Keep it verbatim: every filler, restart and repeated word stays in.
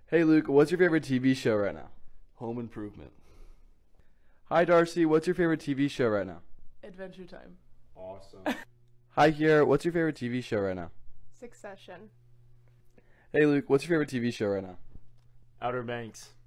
Hey Luke, what's your favorite T V show right now? Home Improvement. Hi Darcy, what's your favorite T V show right now? Adventure Time. Awesome. Hi Kiara, what's your favorite T V show right now? Succession. Hey Luke, what's your favorite T V show right now? Outer Banks.